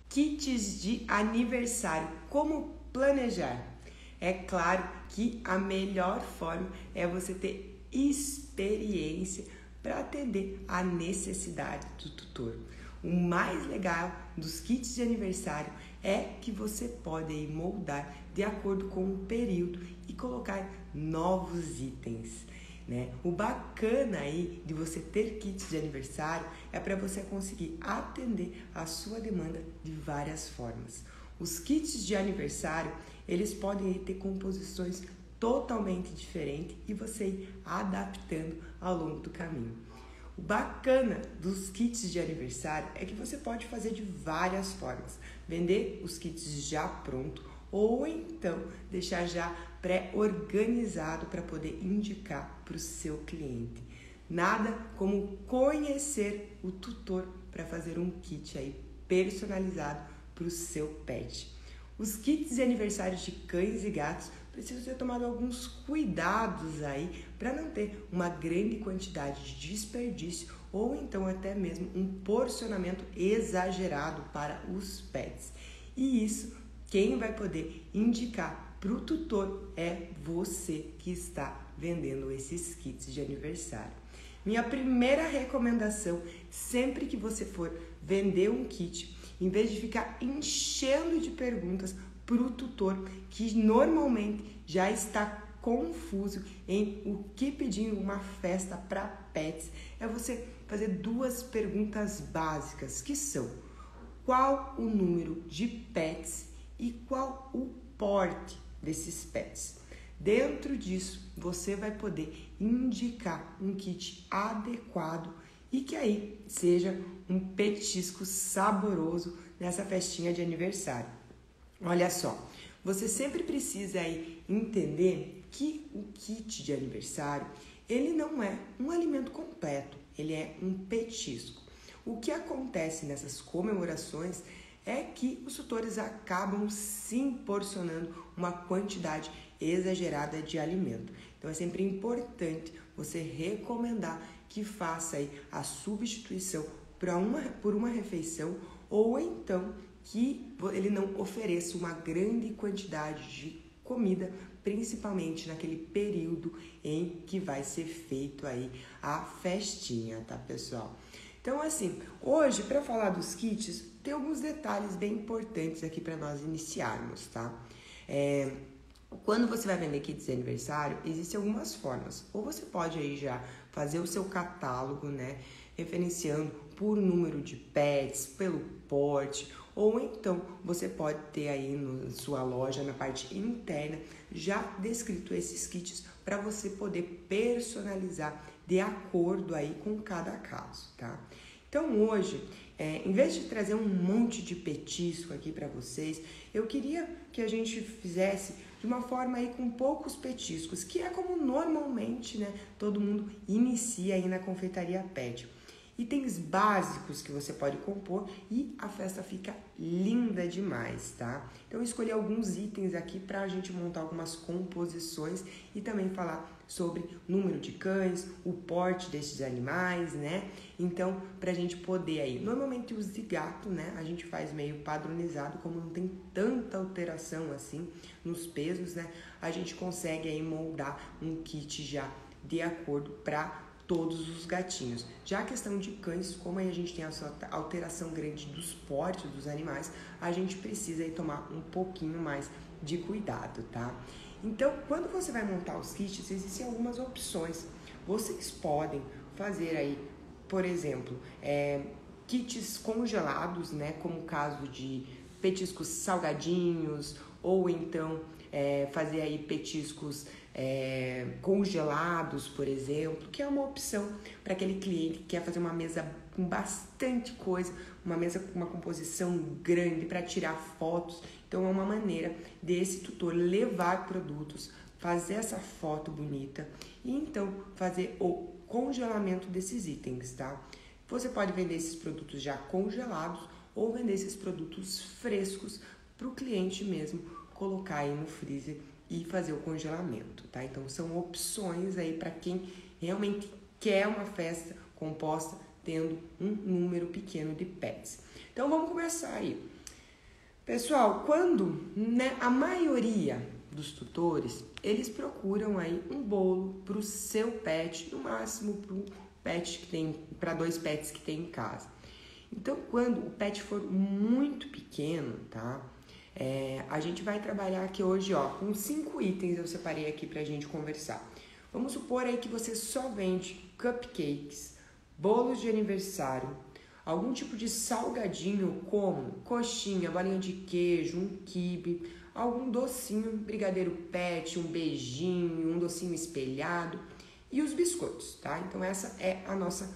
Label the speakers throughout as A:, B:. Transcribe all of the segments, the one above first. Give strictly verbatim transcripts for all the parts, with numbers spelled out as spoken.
A: Kits de aniversário, como planejar? É claro que a melhor forma é você ter experiência para atender a necessidade do tutor. O mais legal dos kits de aniversário é que você pode aí moldar de acordo com o período e colocar novos itens. Né? O bacana aí de você ter kits de aniversário é para você conseguir atender a sua demanda de várias formas. Os kits de aniversário, eles podem ter composições totalmente diferentes e você ir adaptando ao longo do caminho. O bacana dos kits de aniversário é que você pode fazer de várias formas. Vender os kits já pronto ou então deixar já pré-organizado para poder indicar para o seu cliente. Nada como conhecer o tutor para fazer um kit aí personalizado para o seu pet. Os kits de aniversários de cães e gatos precisam ser tomados alguns cuidados aí para não ter uma grande quantidade de desperdício ou então até mesmo um porcionamento exagerado para os pets. E isso, quem vai poder indicar para o tutor é você que está vendendo esses kits de aniversário. Minha primeira recomendação, sempre que você for vender um kit, em vez de ficar enchendo de perguntas para o tutor, que normalmente já está confuso em o que pedir em uma festa para pets, é você fazer duas perguntas básicas, que são: qual o número de pets e qual o porte desses pets? Dentro disso, você vai poder indicar um kit adequado e que aí seja um petisco saboroso nessa festinha de aniversário. Olha só, você sempre precisa aí entender que o kit de aniversário, ele não é um alimento completo, ele é um petisco. O que acontece nessas comemorações é que os tutores acabam sim porcionando uma quantidade exagerada de alimento. Então é sempre importante você recomendar que faça aí a substituição para uma, por uma refeição ou então que ele não ofereça uma grande quantidade de comida, principalmente naquele período em que vai ser feito aí a festinha, tá, pessoal? Então, assim, hoje, para falar dos kits, tem alguns detalhes bem importantes aqui para nós iniciarmos, tá? É, quando você vai vender kits de aniversário, existem algumas formas. Ou você pode aí já fazer o seu catálogo, né? Referenciando por número de pets, pelo porte, ou então você pode ter aí na sua loja, na parte interna, já descrito esses kits para você poder personalizar de acordo aí com cada caso, tá? Então hoje, é, em vez de trazer um monte de petisco aqui para vocês, eu queria que a gente fizesse de uma forma aí com poucos petiscos, que é como normalmente, né, todo mundo inicia aí na confeitaria pet. Itens básicos que você pode compor e a festa fica linda demais, tá? Então eu escolhi alguns itens aqui para a gente montar algumas composições e também falar sobre número de cães, o porte desses animais, né? Então, pra gente poder aí, normalmente os de gato, né? A gente faz meio padronizado, como não tem tanta alteração assim nos pesos, né? A gente consegue aí moldar um kit já de acordo para todos os gatinhos. Já a questão de cães, como aí a gente tem essa alteração grande dos portes dos animais, a gente precisa aí tomar um pouquinho mais de cuidado, tá? Então, quando você vai montar os kits, existem algumas opções. Vocês podem fazer aí, por exemplo, é, kits congelados, né? Como o caso de petiscos salgadinhos, ou então é, fazer aí petiscos é, congelados, por exemplo, que é uma opção para aquele cliente que quer fazer uma mesa com bastante coisa, uma mesa com uma composição grande para tirar fotos. Então é uma maneira desse tutor levar produtos, fazer essa foto bonita e então fazer o congelamento desses itens, tá? Você pode vender esses produtos já congelados ou vender esses produtos frescos para o cliente mesmo colocar aí no freezer e fazer o congelamento, tá? Então são opções aí para quem realmente quer uma festa composta tendo um número pequeno de pets. Então vamos começar aí. Pessoal, quando, né, a maioria dos tutores, eles procuram aí um bolo para o seu pet, no máximo para o pet que tem, para dois pets que tem em casa. Então, quando o pet for muito pequeno, tá? É, a gente vai trabalhar aqui hoje, ó, com cinco itens eu separei aqui pra gente conversar. Vamos supor aí que você só vende cupcakes, bolos de aniversário, algum tipo de salgadinho como coxinha, bolinha de queijo, um quibe, algum docinho, brigadeiro pet, um beijinho, um docinho espelhado e os biscoitos, tá? Então essa é a nossa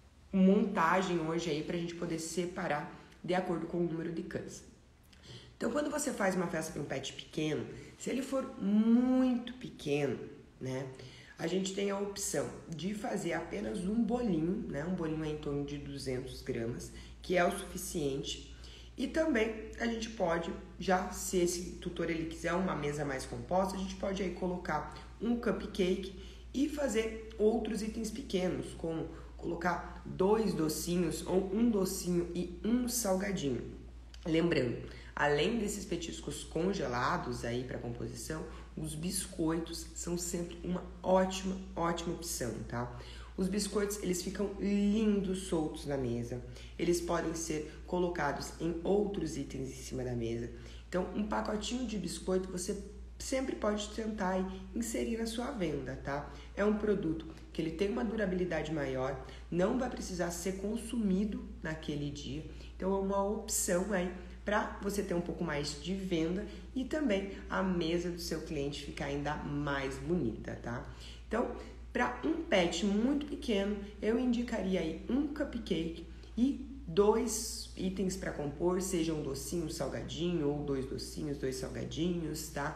A: montagem hoje aí pra gente poder separar de acordo com o número de cães. Então quando você faz uma festa para um pet pequeno, se ele for muito pequeno, né? A gente tem a opção de fazer apenas um bolinho, né? Um bolinho em torno de duzentos gramas, que é o suficiente. E também a gente pode, já se esse tutor ele quiser uma mesa mais composta, a gente pode aí colocar um cupcake e fazer outros itens pequenos, como colocar dois docinhos ou um docinho e um salgadinho. Lembrando, além desses petiscos congelados aí para composição, os biscoitos são sempre uma ótima, ótima opção, tá? Os biscoitos, eles ficam lindos soltos na mesa. Eles podem ser colocados em outros itens em cima da mesa. Então, um pacotinho de biscoito você sempre pode tentar aí inserir na sua venda, tá? É um produto que ele tem uma durabilidade maior, não vai precisar ser consumido naquele dia. Então, é uma opção aí para você ter um pouco mais de venda e também a mesa do seu cliente ficar ainda mais bonita, tá? Então, para um pet muito pequeno, eu indicaria aí um cupcake e dois itens para compor, seja um docinho, um salgadinho, ou dois docinhos, dois salgadinhos, tá?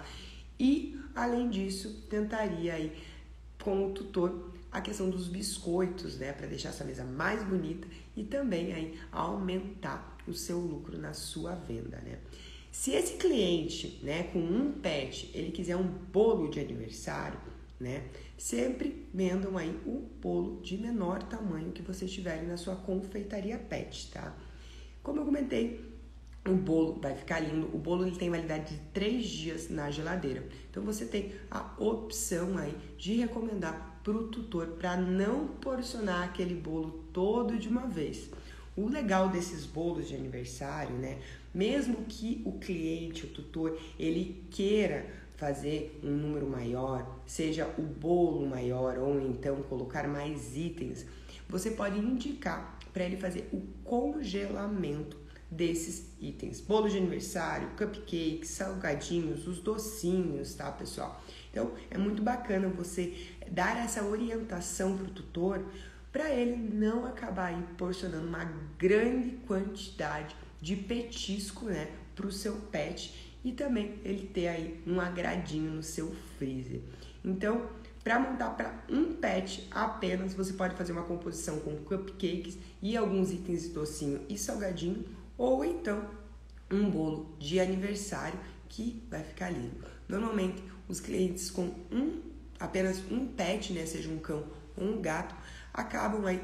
A: E, além disso, tentaria aí com o tutor a questão dos biscoitos, né? Para deixar essa mesa mais bonita e também aí aumentar o seu lucro na sua venda, né? Se esse cliente, né, com um pet, ele quiser um bolo de aniversário, né, sempre vendam aí o bolo de menor tamanho que você tiver na sua confeitaria pet, tá? Como eu comentei, o bolo vai ficar lindo. O bolo ele tem validade de três dias na geladeira. Então você tem a opção aí de recomendar para o tutor para não porcionar aquele bolo todo de uma vez. O legal desses bolos de aniversário, né? Mesmo que o cliente, o tutor, ele queira fazer um número maior, seja o bolo maior ou então colocar mais itens, você pode indicar para ele fazer o congelamento desses itens. Bolo de aniversário, cupcakes, salgadinhos, os docinhos, tá, pessoal? Então, é muito bacana você dar essa orientação para o tutor para ele não acabar aí porcionando uma grande quantidade de petisco, né, para o seu pet e também ele ter aí um agradinho no seu freezer. Então, para montar para um pet apenas, você pode fazer uma composição com cupcakes e alguns itens de docinho e salgadinho, ou então um bolo de aniversário que vai ficar lindo. Normalmente, os clientes com um, apenas um pet, né, seja um cão ou um gato, acabam aí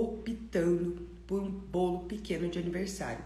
A: optando por um bolo pequeno de aniversário.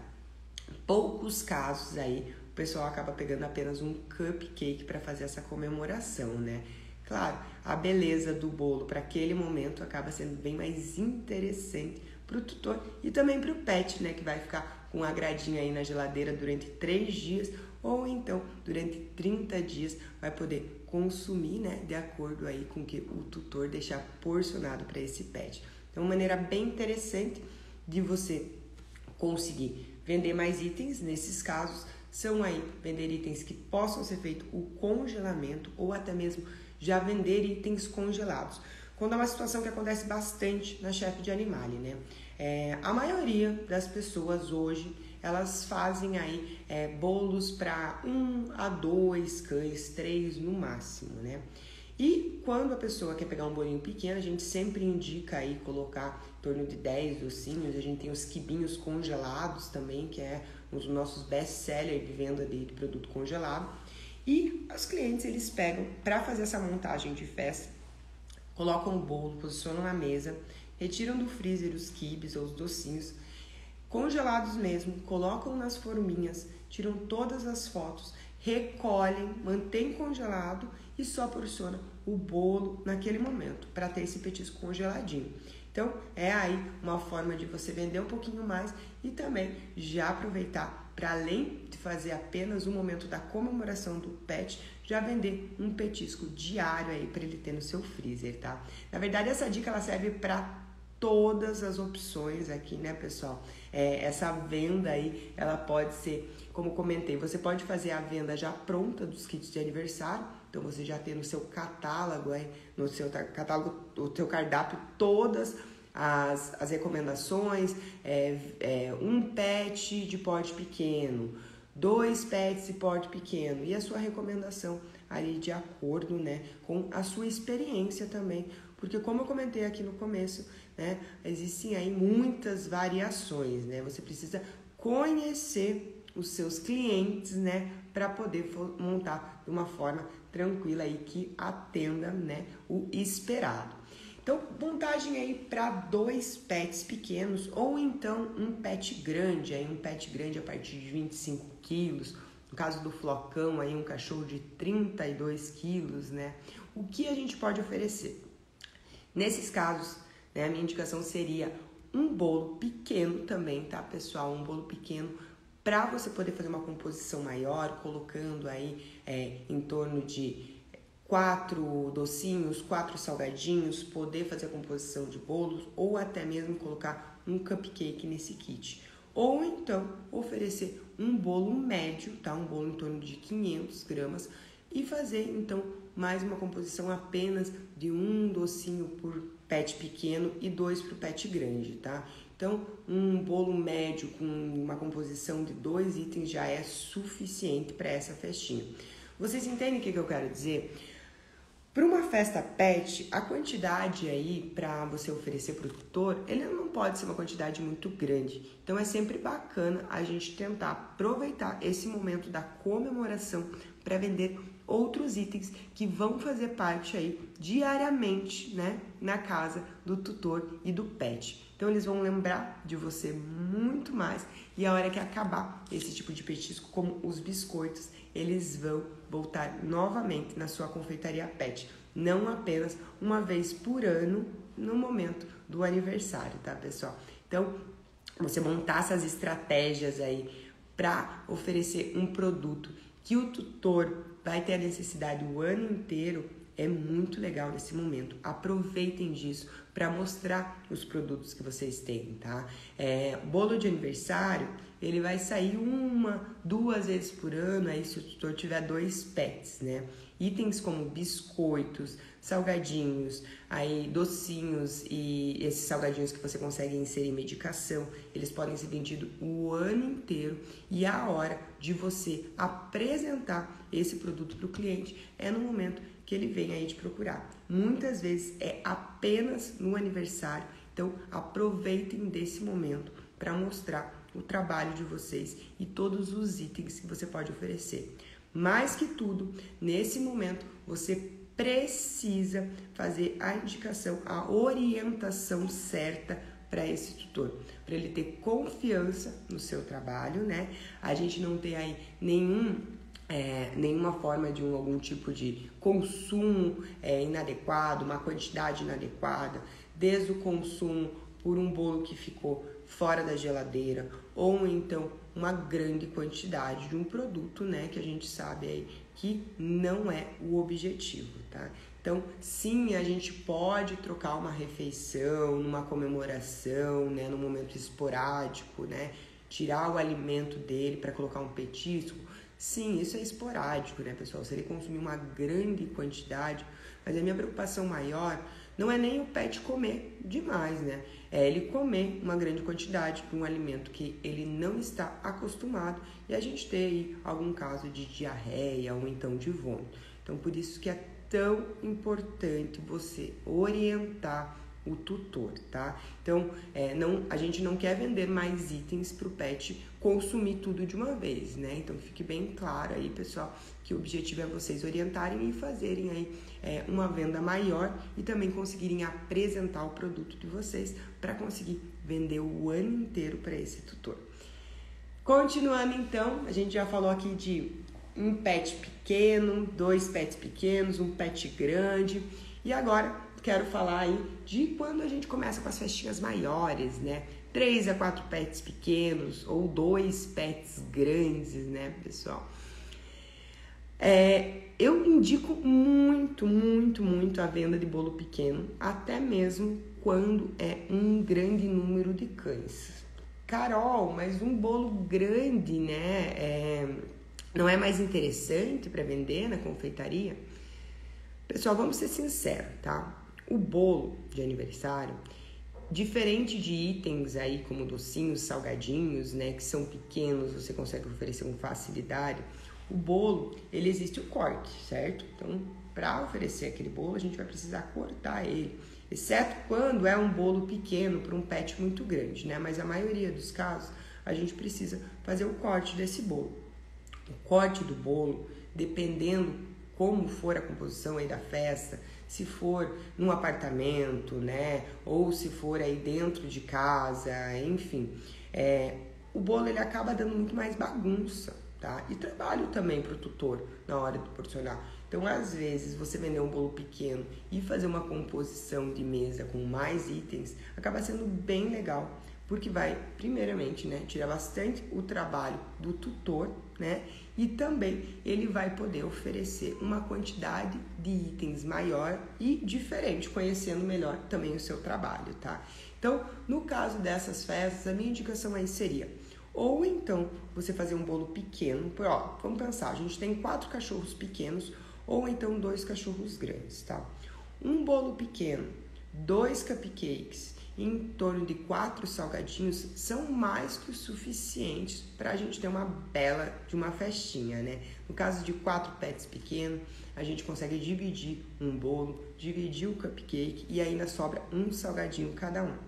A: Poucos casos aí, o pessoal acaba pegando apenas um cupcake para fazer essa comemoração, né? Claro, a beleza do bolo para aquele momento acaba sendo bem mais interessante para o tutor e também para o pet, né? Que vai ficar com um agradinho aí na geladeira durante três dias ou então durante trinta dias vai poder consumir, né, de acordo aí com que o tutor deixar porcionado para esse pet. Então, uma maneira bem interessante de você conseguir vender mais itens, nesses casos, são aí vender itens que possam ser feito o congelamento ou até mesmo já vender itens congelados. Quando é uma situação que acontece bastante na Chef de Animale, né? É, a maioria das pessoas hoje, elas fazem aí é, bolos para um a dois cães, três no máximo, né? E quando a pessoa quer pegar um bolinho pequeno, a gente sempre indica aí colocar em torno de dez docinhos. A gente tem os quibinhos congelados também, que é um dos nossos best-sellers de venda de produto congelado. E os clientes, eles pegam para fazer essa montagem de festa, colocam o bolo, posicionam na mesa, retiram do freezer os quibes ou os docinhos, congelados mesmo, colocam nas forminhas, tiram todas as fotos, recolhem, mantém congelado e só porciona o bolo naquele momento para ter esse petisco congeladinho. Então, é aí uma forma de você vender um pouquinho mais e também já aproveitar para, além de fazer apenas o momento da comemoração do pet, já vender um petisco diário aí para ele ter no seu freezer, tá? Na verdade, essa dica ela serve para todas as opções aqui, né, pessoal? É, essa venda aí, ela pode ser, como comentei, você pode fazer a venda já pronta dos kits de aniversário. Então, você já tem no seu catálogo, aí, no seu catálogo, o seu cardápio, todas as, as recomendações, é, é, um pet de porte pequeno, dois pets de porte pequeno e a sua recomendação ali de acordo, né, com a sua experiência também, porque como eu comentei aqui no começo, né, existem aí muitas variações, né, você precisa conhecer os seus clientes, né, para poder montar de uma forma tranquila aí que atenda, né, o esperado. Então, montagem aí para dois pets pequenos ou então um pet grande, aí um pet grande a partir de vinte e cinco quilos, no caso do Flocão aí um cachorro de trinta e dois quilos, né? O que a gente pode oferecer? Nesses casos, né, a minha indicação seria um bolo pequeno também, tá, pessoal? Um bolo pequeno para você poder fazer uma composição maior, colocando aí é, em torno de quatro docinhos, quatro salgadinhos, poder fazer a composição de bolos ou até mesmo colocar um cupcake nesse kit. Ou então oferecer um bolo médio, tá? Um bolo em torno de quinhentas gramas e fazer então mais uma composição apenas de um docinho por pet pequeno e dois para o pet grande, tá? Então, um bolo médio com uma composição de dois itens já é suficiente para essa festinha. Vocês entendem o que, que eu quero dizer? Para uma festa pet, a quantidade aí para você oferecer para o tutor, ele não pode ser uma quantidade muito grande. Então, é sempre bacana a gente tentar aproveitar esse momento da comemoração para vender outros itens que vão fazer parte aí diariamente, né, na casa do tutor e do pet. Então, eles vão lembrar de você muito mais e a hora que acabar esse tipo de petisco, como os biscoitos, eles vão voltar novamente na sua confeitaria pet, não apenas uma vez por ano no momento do aniversário, tá, pessoal? Então, você montar essas estratégias aí para oferecer um produto que o tutor vai ter a necessidade o ano inteiro é muito legal nesse momento. Aproveitem disso para mostrar os produtos que vocês têm, tá? É, bolo de aniversário, ele vai sair uma, duas vezes por ano, aí se o tutor tiver dois pets, né? Itens como biscoitos, salgadinhos, aí docinhos e esses salgadinhos que você consegue inserir medicação, eles podem ser vendidos o ano inteiro e a hora de você apresentar esse produto para o cliente é no momento que ele vem aí te procurar. Muitas vezes é apenas no aniversário, então aproveitem desse momento para mostrar o trabalho de vocês e todos os itens que você pode oferecer. Mais que tudo, nesse momento você precisa fazer a indicação, a orientação certa para esse tutor, para ele ter confiança no seu trabalho, né? A gente não ter aí nenhum É, nenhuma forma de um, algum tipo de consumo é, inadequado, uma quantidade inadequada, desde o consumo por um bolo que ficou fora da geladeira ou então uma grande quantidade de um produto, né, que a gente sabe aí que não é o objetivo, tá? Então, sim, a gente pode trocar uma refeição, numa comemoração, né, num momento esporádico, né, tirar o alimento dele para colocar um petisco. Sim, isso é esporádico, né, pessoal? Se ele consumir uma grande quantidade, mas a minha preocupação maior não é nem o pet comer demais, né? É ele comer uma grande quantidade de um alimento que ele não está acostumado e a gente ter aí algum caso de diarreia ou então de vômito. Então, por isso que é tão importante você orientar o tutor, tá? Então, é, não, a gente não quer vender mais itens para o pet consumir tudo de uma vez, né? Então, fique bem claro aí, pessoal, que o objetivo é vocês orientarem e fazerem aí é, uma venda maior e também conseguirem apresentar o produto de vocês para conseguir vender o ano inteiro para esse tutor. Continuando então, a gente já falou aqui de um pet pequeno, dois pets pequenos, um pet grande. E agora quero falar aí de quando a gente começa com as festinhas maiores, né? Três a quatro pets pequenos ou dois pets grandes, né, pessoal? É, eu indico muito, muito, muito a venda de bolo pequeno, até mesmo quando é um grande número de cães. Carol, mas um bolo grande, né, é, não é mais interessante para vender na confeitaria? Pessoal, vamos ser sinceros, tá? O bolo de aniversário, diferente de itens aí como docinhos, salgadinhos, né, que são pequenos, você consegue oferecer com facilidade. O bolo, ele existe o corte, certo? Então, para oferecer aquele bolo, a gente vai precisar cortar ele, exceto quando é um bolo pequeno para um pet muito grande, né? Mas a maioria dos casos, a gente precisa fazer o corte desse bolo. O corte do bolo, dependendo como for a composição aí da festa, se for num apartamento, né? Ou se for aí dentro de casa, enfim, é, o bolo ele acaba dando muito mais bagunça. Tá? E trabalho também para o tutor na hora de porcionar. Então, às vezes, você vender um bolo pequeno e fazer uma composição de mesa com mais itens acaba sendo bem legal, porque vai, primeiramente, né, tirar bastante o trabalho do tutor, né? E também ele vai poder oferecer uma quantidade de itens maior e diferente, conhecendo melhor também o seu trabalho, tá? Então, no caso dessas festas, a minha indicação aí seria: ou então você fazer um bolo pequeno, ó, vamos pensar, a gente tem quatro cachorros pequenos, ou então dois cachorros grandes, tá? Um bolo pequeno, dois cupcakes, em torno de quatro salgadinhos são mais que o suficientes para a gente ter uma bela de uma festinha, né? No caso de quatro pets pequenos, a gente consegue dividir um bolo, dividir o cupcake e ainda sobra um salgadinho cada um,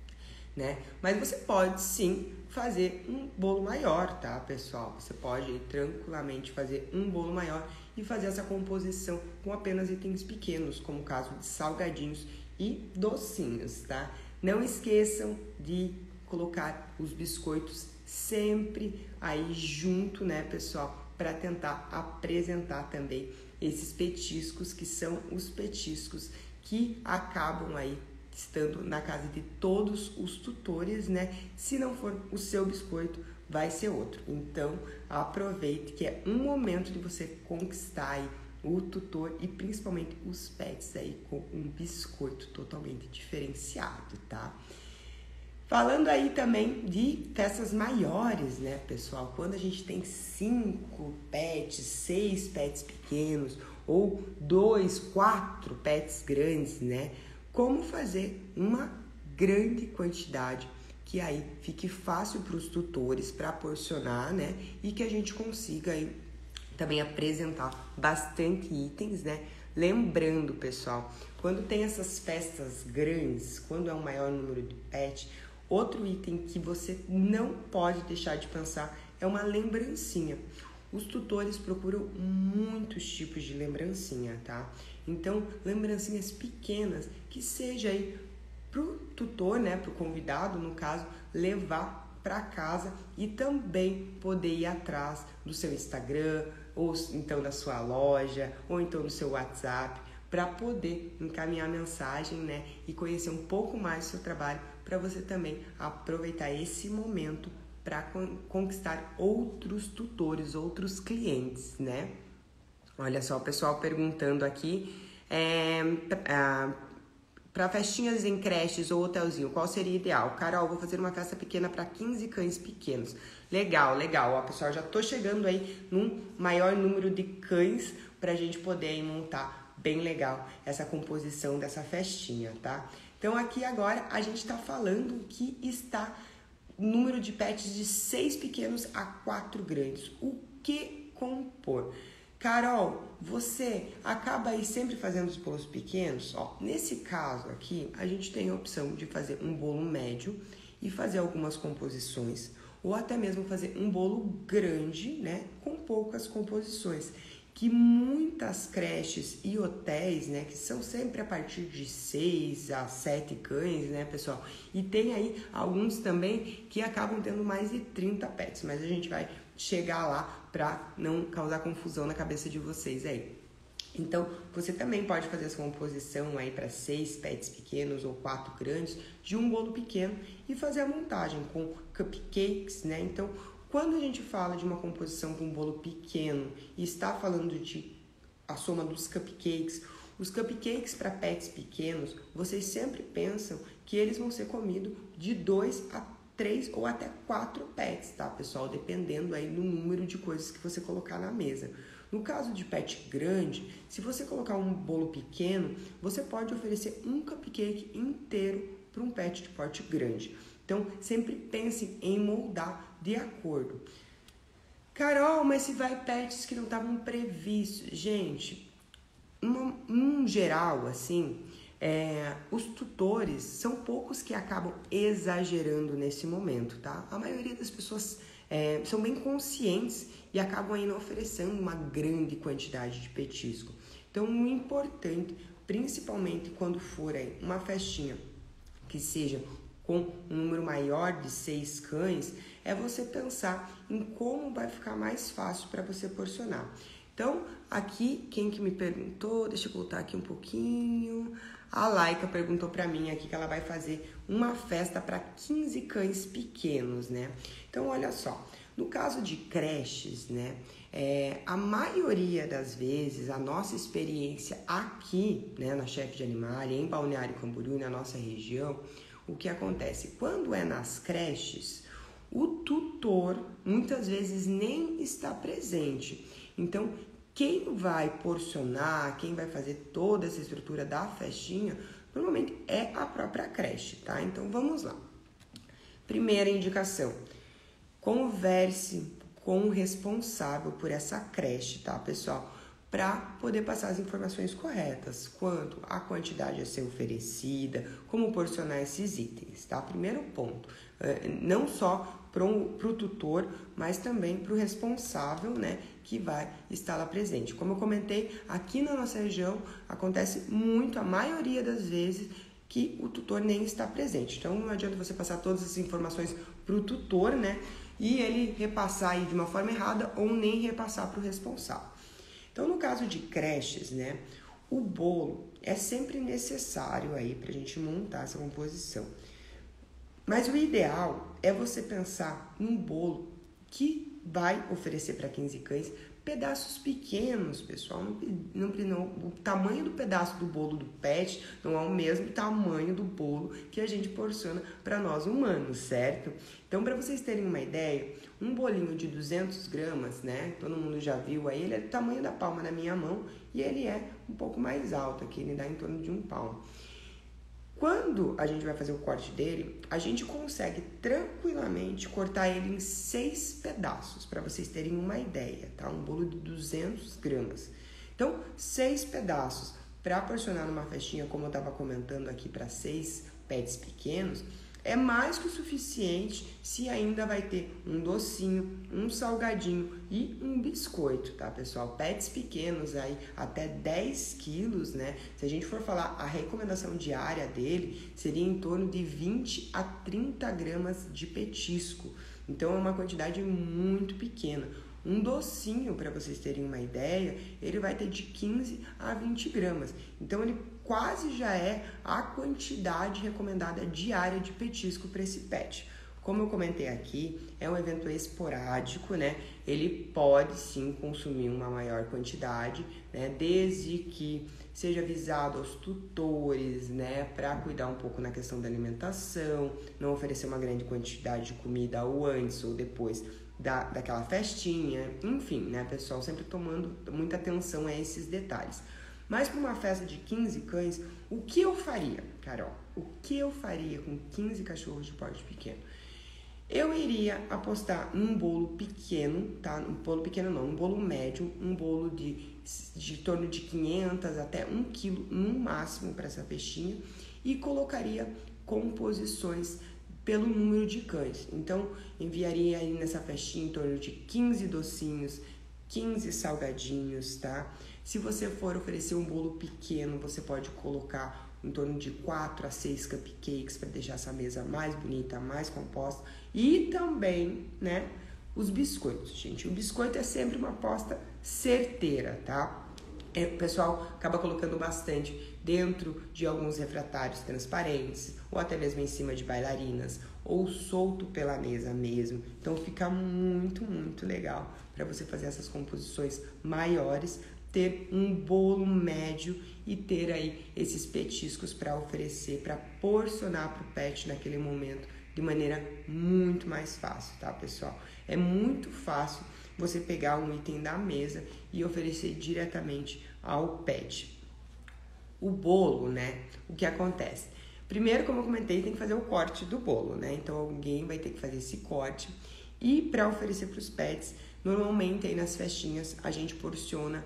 A: né? Mas você pode sim fazer um bolo maior, tá, pessoal? Você pode tranquilamente fazer um bolo maior e fazer essa composição com apenas itens pequenos, como o caso de salgadinhos e docinhos, tá? Não esqueçam de colocar os biscoitos sempre aí junto, né, pessoal? Para tentar apresentar também esses petiscos, que são os petiscos que acabam aí estando na casa de todos os tutores, né? Se não for o seu biscoito, vai ser outro. Então, aproveite que é um momento de você conquistar aí o tutor e principalmente os pets aí com um biscoito totalmente diferenciado, tá? Falando aí também de festas maiores, né, pessoal? Quando a gente tem cinco pets, seis pets pequenos ou dois, quatro pets grandes, né? Como fazer uma grande quantidade que aí fique fácil para os tutores para porcionar, né? E que a gente consiga aí também apresentar bastante itens, né? Lembrando, pessoal, quando tem essas festas grandes, quando é um maior número de pets, outro item que você não pode deixar de pensar é uma lembrancinha. Os tutores procuram muitos tipos de lembrancinha, tá? Então, lembrancinhas pequenas que seja aí pro tutor, né, pro convidado, no caso, levar para casa e também poder ir atrás do seu Instagram, ou então da sua loja, ou então do seu WhatsApp, para poder encaminhar mensagem, né, e conhecer um pouco mais do seu trabalho, para você também aproveitar esse momento para conquistar outros tutores, outros clientes, né? Olha só o pessoal perguntando aqui, é, para festinhas em creches ou hotelzinho, qual seria ideal? Carol, vou fazer uma festa pequena para quinze cães pequenos. Legal, legal. Ó, pessoal, já tô chegando aí num maior número de cães para a gente poder aí montar bem legal essa composição dessa festinha, tá? Então aqui agora a gente tá falando que está número de pets de seis pequenos a quatro grandes. O que compor? Carol, você acaba aí sempre fazendo os bolos pequenos? Ó, nesse caso aqui, a gente tem a opção de fazer um bolo médio e fazer algumas composições, ou até mesmo fazer um bolo grande, né, com poucas composições. que muitas creches e hotéis, né, que são sempre a partir de seis a sete cães, né, pessoal? E tem aí alguns também que acabam tendo mais de trinta pets, mas a gente vai chegar lá para não causar confusão na cabeça de vocês aí. Então, você também pode fazer essa composição aí para seis pets pequenos ou quatro grandes de um bolo pequeno e fazer a montagem com cupcakes, né? Então, quando a gente fala de uma composição com um bolo pequeno e está falando de a soma dos cupcakes, os cupcakes para pets pequenos, vocês sempre pensam que eles vão ser comidos de dois a três ou até quatro pets, tá, pessoal? Dependendo aí do número de coisas que você colocar na mesa. No caso de pet grande, se você colocar um bolo pequeno, você pode oferecer um cupcake inteiro para um pet de porte grande. Então, sempre pense em moldar de acordo. Carol, mas se vai pets que não estavam previstos? Gente, em geral, assim, é, os tutores são poucos que acabam exagerando nesse momento, tá? A maioria das pessoas é, são bem conscientes e acabam ainda oferecendo uma grande quantidade de petisco. Então, o importante, principalmente quando for aí uma festinha que seja com um número maior de seis cães, é você pensar em como vai ficar mais fácil para você porcionar. Então, aqui, quem que me perguntou, deixa eu voltar aqui um pouquinho. A Laika perguntou para mim aqui que ela vai fazer uma festa para quinze cães pequenos, né? Então, olha só, no caso de creches, né, é, a maioria das vezes, a nossa experiência aqui, né, na Chefe de Animalia, em Balneário Camboriú, na nossa região, o que acontece? Quando é nas creches, o tutor muitas vezes nem está presente. Então, quem vai porcionar, quem vai fazer toda essa estrutura da festinha, normalmente é a própria creche, tá? Então, vamos lá. Primeira indicação, converse com o responsável por essa creche, tá, pessoal? Para poder passar as informações corretas, quanto a quantidade a ser oferecida, como porcionar esses itens, tá? Primeiro ponto, não só para o tutor, mas também para o responsável, né, que vai estar lá presente. Como eu comentei, aqui na nossa região acontece muito, a maioria das vezes, que o tutor nem está presente. Então, não adianta você passar todas as informações para o tutor, né, e ele repassar aí de uma forma errada ou nem repassar para o responsável. Então, no caso de creches, né, o bolo é sempre necessário aí para a gente montar essa composição. Mas o ideal é você pensar num bolo que vai oferecer para quinze cães pedaços pequenos, pessoal. Não, não, não, o tamanho do pedaço do bolo do pet não é o mesmo tamanho do bolo que a gente porciona para nós humanos, certo? Então, para vocês terem uma ideia, um bolinho de duzentas gramas, né? Todo mundo já viu aí, ele é do tamanho da palma da minha mão e ele é um pouco mais alto aqui, ele dá em torno de um palmo. Quando a gente vai fazer o corte dele, a gente consegue tranquilamente cortar ele em seis pedaços, para vocês terem uma ideia, tá? Um bolo de duzentas gramas. Então, seis pedaços para porcionar numa festinha, como eu estava comentando aqui, para seis pets pequenos, é mais que o suficiente se ainda vai ter um docinho, um salgadinho e um biscoito, tá, pessoal? Pets pequenos aí, até dez quilos, né? Se a gente for falar, a recomendação diária dele seria em torno de vinte a trinta gramas de petisco. Então, é uma quantidade muito pequena. Um docinho, para vocês terem uma ideia, ele vai ter de quinze a vinte gramas. Então, ele quase já é a quantidade recomendada diária de petisco para esse pet. Como eu comentei aqui, é um evento esporádico, né? Ele pode sim consumir uma maior quantidade, né? Desde que seja avisado aos tutores, né? Para cuidar um pouco na questão da alimentação, não oferecer uma grande quantidade de comida ou antes ou depois da, daquela festinha, enfim, né, pessoal? Sempre tomando muita atenção a esses detalhes. Mas para uma festa de quinze cães, o que eu faria, Carol? O que eu faria com quinze cachorros de porte pequeno? Eu iria apostar num bolo pequeno, tá? Um bolo pequeno não, um bolo médio, um bolo de, de torno de quinhentas até um quilo no máximo para essa festinha e colocaria composições pelo número de cães. Então, enviaria aí nessa festinha em torno de quinze docinhos, quinze salgadinhos, tá? Se você for oferecer um bolo pequeno, você pode colocar em torno de quatro a seis cupcakes para deixar essa mesa mais bonita, mais composta. E também, né, os biscoitos, gente. O biscoito é sempre uma aposta certeira, tá? É, o pessoal acaba colocando bastante dentro de alguns refratários transparentes, ou até mesmo em cima de bailarinas, ou solto pela mesa mesmo. Então fica muito, muito legal para você fazer essas composições maiores, ter um bolo médio e ter aí esses petiscos para oferecer, para porcionar para o pet naquele momento de maneira muito mais fácil, tá, pessoal? É muito fácil você pegar um item da mesa e oferecer diretamente ao pet. O bolo, né? O que acontece? Primeiro, como eu comentei, tem que fazer o corte do bolo, né? Então, alguém vai ter que fazer esse corte. E para oferecer para os pets, normalmente aí nas festinhas a gente porciona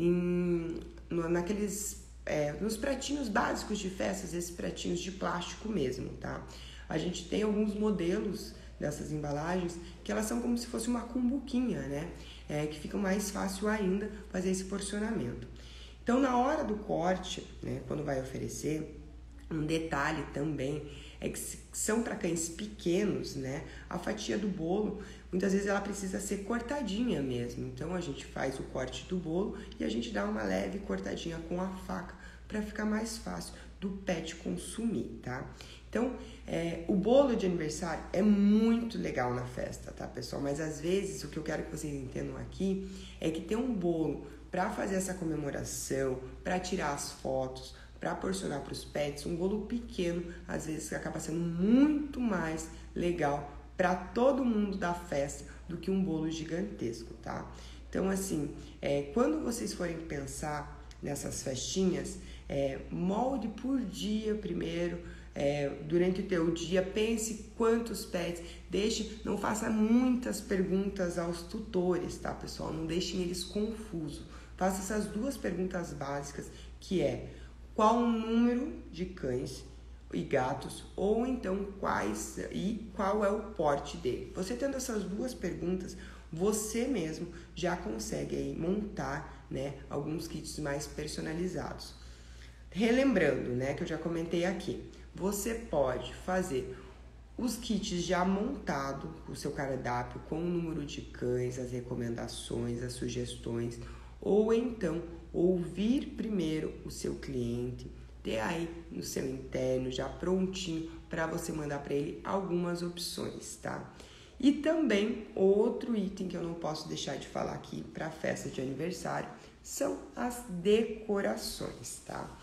A: em, no, naqueles, é, nos pratinhos básicos de festas, esses pratinhos de plástico mesmo, tá? A gente tem alguns modelos dessas embalagens que elas são como se fosse uma cumbuquinha, né? É, que fica mais fácil ainda fazer esse porcionamento. Então, na hora do corte, né, quando vai oferecer, um detalhe também é que são para cães pequenos, né? A fatia do bolo, muitas vezes ela precisa ser cortadinha mesmo. Então, a gente faz o corte do bolo e a gente dá uma leve cortadinha com a faca para ficar mais fácil do pet consumir, tá? Então, é, o bolo de aniversário é muito legal na festa, tá, pessoal? Mas às vezes o que eu quero que vocês entendam aqui é que ter um bolo para fazer essa comemoração, para tirar as fotos, para porcionar para os pets, um bolo pequeno, às vezes acaba sendo muito mais legal para todo mundo da festa do que um bolo gigantesco, tá? Então, assim, é, quando vocês forem pensar nessas festinhas, é, molde por dia primeiro. É, durante o teu dia, pense quantos pets, deixe, não faça muitas perguntas aos tutores, tá, pessoal? Não deixem eles confusos. Faça essas duas perguntas básicas, que é qual o número de cães e gatos, ou então quais e qual é o porte dele. Você tendo essas duas perguntas, você mesmo já consegue aí montar, né, alguns kits mais personalizados. Relembrando, né, que eu já comentei aqui, você pode fazer os kits já montados, o seu cardápio com o número de cães, as recomendações, as sugestões, ou então ouvir primeiro o seu cliente, ter aí no seu interno já prontinho para você mandar para ele algumas opções, tá? E também outro item que eu não posso deixar de falar aqui para a festa de aniversário são as decorações, tá?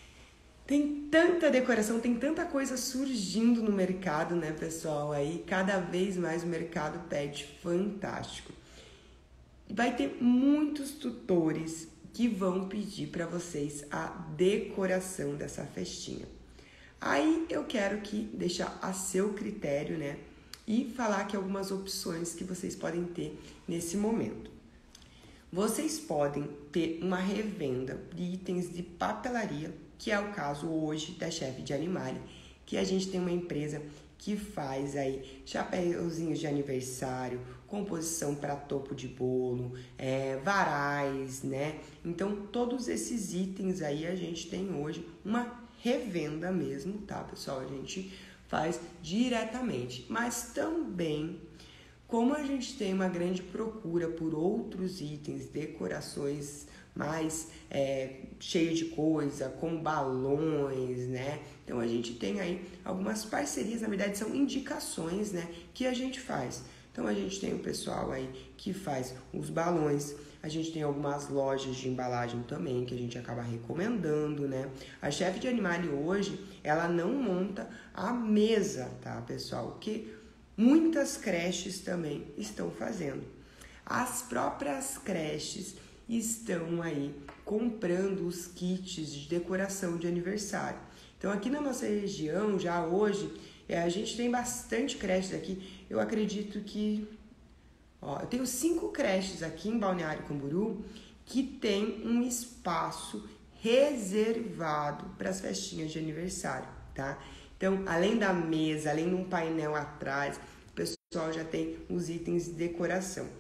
A: Tem tanta decoração, tem tanta coisa surgindo no mercado, né, pessoal? Aí cada vez mais o mercado pede fantástico. Vai ter muitos tutores que vão pedir para vocês a decoração dessa festinha. Aí eu quero que deixar a seu critério, né, e falar aqui algumas opções que vocês podem ter nesse momento. Vocês podem ter uma revenda de itens de papelaria, que é o caso hoje da Chef de Animale, que a gente tem uma empresa que faz aí chapéuzinhos de aniversário, composição para topo de bolo, é, varais, né? Então, todos esses itens aí a gente tem hoje uma revenda mesmo, tá, pessoal? A gente faz diretamente, mas também, como a gente tem uma grande procura por outros itens, decorações mais é, cheio de coisa, com balões, né? Então a gente tem aí algumas parcerias, na verdade são indicações, né, que a gente faz. Então a gente tem o pessoal aí que faz os balões, a gente tem algumas lojas de embalagem também que a gente acaba recomendando, né? A Chef de Animale hoje, ela não monta a mesa, tá, pessoal? Que muitas creches também estão fazendo. As próprias creches estão aí comprando os kits de decoração de aniversário. Então aqui na nossa região, já hoje, é, a gente tem bastante creches aqui. Eu acredito que... Ó, eu tenho cinco creches aqui em Balneário Camboriú que tem um espaço reservado para as festinhas de aniversário, tá? Então, além da mesa, além de um painel atrás, o pessoal já tem os itens de decoração.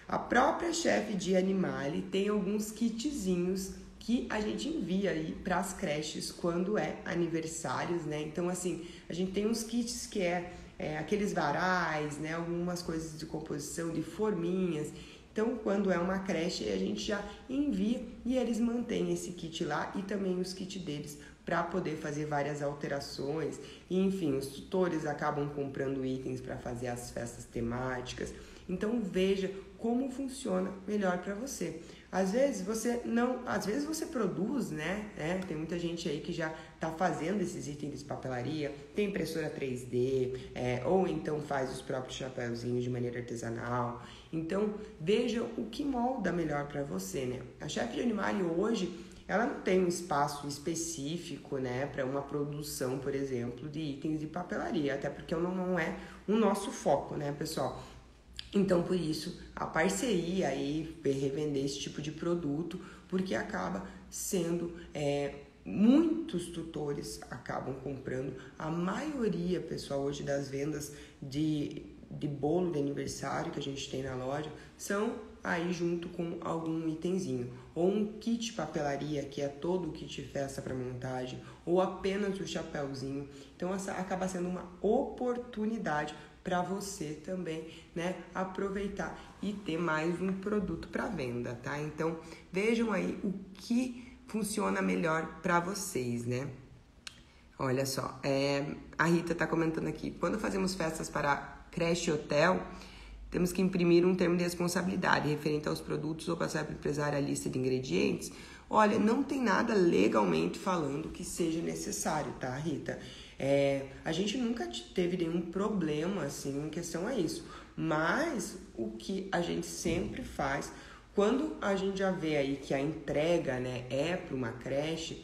A: A própria Chef de Animale tem alguns kitzinhos que a gente envia aí para as creches quando é aniversários, né? Então, assim, a gente tem uns kits que é, é aqueles varais, né? Algumas coisas de composição, de forminhas. Então, quando é uma creche, a gente já envia e eles mantêm esse kit lá e também os kits deles para poder fazer várias alterações. E, enfim, os tutores acabam comprando itens para fazer as festas temáticas. Então, veja como funciona melhor para você. Às vezes você não, às vezes você produz, né? É, tem muita gente aí que já está fazendo esses itens de papelaria, tem impressora três D, é, ou então faz os próprios chapéuzinhos de maneira artesanal. Então, veja o que molda melhor para você, né? A Chef de Animale hoje, ela não tem um espaço específico, né, para uma produção, por exemplo, de itens de papelaria, até porque não, não é o nosso foco, né, pessoal? Então, por isso, a parceria aí, revender esse tipo de produto, porque acaba sendo, é, muitos tutores acabam comprando, a maioria, pessoal, hoje das vendas de, de bolo de aniversário que a gente tem na loja, são aí junto com algum itemzinho, ou um kit papelaria, que é todo o kit festa para montagem, ou apenas o chapéuzinho. Então, essa acaba sendo uma oportunidade para você também, né, aproveitar e ter mais um produto para venda, tá? Então, vejam aí o que funciona melhor para vocês, né? Olha só, é, a Rita tá comentando aqui, quando fazemos festas para creche e hotel, temos que imprimir um termo de responsabilidade referente aos produtos ou passar para o empresário a lista de ingredientes. Olha, não tem nada legalmente falando que seja necessário, tá, Rita? É, a gente nunca teve nenhum problema, assim, em questão a isso. Mas o que a gente sempre faz, quando a gente já vê aí que a entrega, né, é para uma creche,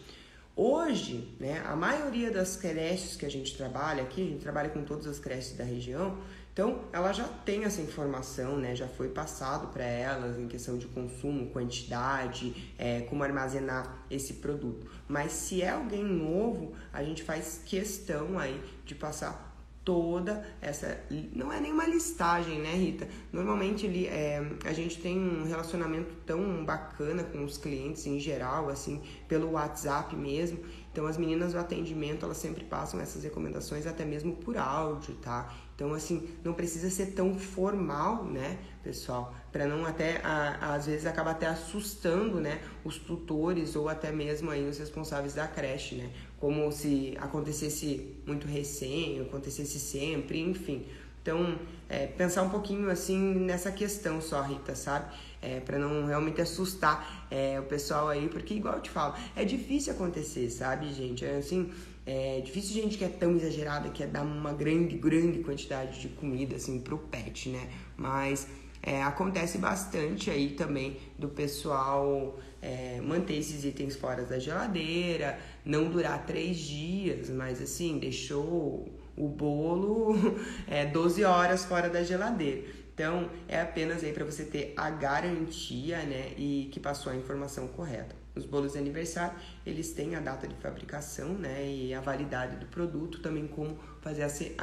A: hoje, né, a maioria das creches que a gente trabalha aqui, a gente trabalha com todas as creches da região, então ela já tem essa informação, né, já foi passado para elas em questão de consumo, quantidade, é, como armazenar esse produto. Mas se é alguém novo, a gente faz questão aí de passar toda essa... Não é nenhuma listagem, né, Rita? Normalmente ele, é, a gente tem um relacionamento tão bacana com os clientes em geral, assim, pelo WhatsApp mesmo. Então, as meninas do atendimento, elas sempre passam essas recomendações até mesmo por áudio, tá? Então, assim, não precisa ser tão formal, né, pessoal? Para não até, a, às vezes, acaba até assustando, né, os tutores ou até mesmo aí os responsáveis da creche, né? Como se acontecesse muito recém, acontecesse sempre, enfim. Então, é, pensar um pouquinho, assim, nessa questão só, Rita, sabe? É, para não realmente assustar é, o pessoal aí, porque, igual eu te falo, é difícil acontecer, sabe, gente? É, assim... É difícil gente que é tão exagerada, que é dar uma grande, grande quantidade de comida, assim, pro pet, né? Mas é, acontece bastante aí também do pessoal é, manter esses itens fora da geladeira, não durar três dias, mas assim, deixou o bolo é, doze horas fora da geladeira. Então, é apenas aí para você ter a garantia, né, e que passou a informação correta. Os bolos de aniversário, eles têm a data de fabricação, né, e a validade do produto, também como fazer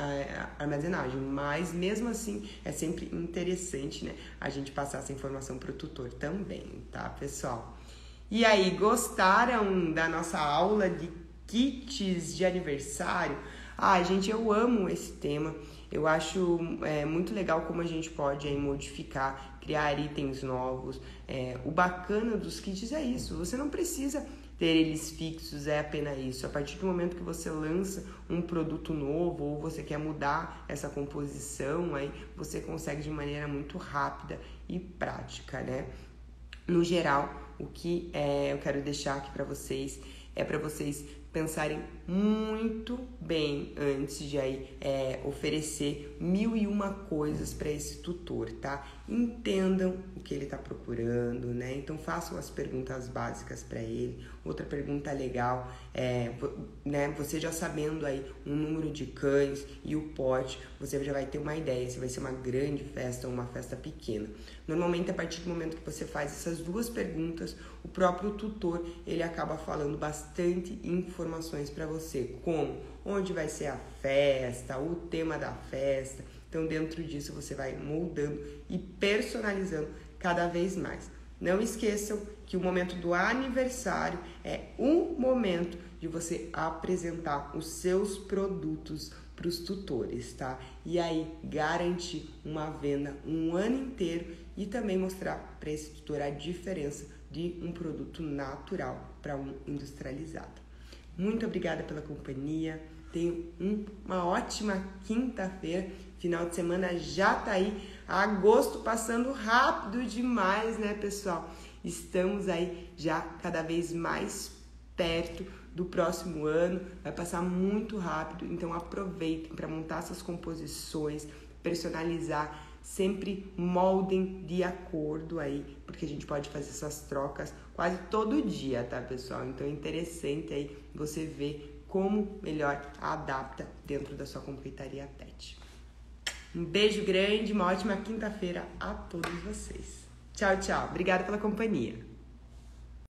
A: a armazenagem. Mas, mesmo assim, é sempre interessante, né, a gente passar essa informação para o tutor também, tá, pessoal? E aí, gostaram da nossa aula de kits de aniversário? Ah, gente, eu amo esse tema. Eu acho é, muito legal como a gente pode aí, modificar, criar itens novos. É, o bacana dos kits é isso, você não precisa ter eles fixos, é apenas isso. A partir do momento que você lança um produto novo ou você quer mudar essa composição, aí você consegue de maneira muito rápida e prática, né? No geral, o que é, eu quero deixar aqui para vocês é para vocês pensarem muito bem antes de aí, é, oferecer mil e uma coisas para esse tutor, tá? Entendam o que ele está procurando, né? Então façam as perguntas básicas para ele. Outra pergunta legal é, né? Você já sabendo aí um número de cães e o pote, você já vai ter uma ideia se vai ser uma grande festa ou uma festa pequena. Normalmente, a partir do momento que você faz essas duas perguntas, o próprio tutor, ele acaba falando bastante informações para você, como onde vai ser a festa, o tema da festa. Então, dentro disso, você vai moldando e personalizando cada vez mais. Não esqueçam que o momento do aniversário é um momento de você apresentar os seus produtos para os tutores, tá? E aí garantir uma venda um ano inteiro e também mostrar para esse tutor a diferença de um produto natural para um industrializado. Muito obrigada pela companhia. Tenham uma ótima quinta-feira. Final de semana já tá aí. Agosto passando rápido demais, né, pessoal? Estamos aí já cada vez mais perto do próximo ano. Vai passar muito rápido, então aproveitem para montar suas composições, personalizar. Sempre moldem de acordo aí, porque a gente pode fazer essas trocas quase todo dia, tá, pessoal? Então é interessante aí você ver como melhor adapta dentro da sua confeitaria Tete. Um beijo grande, uma ótima quinta-feira a todos vocês. Tchau, tchau. Obrigada pela companhia.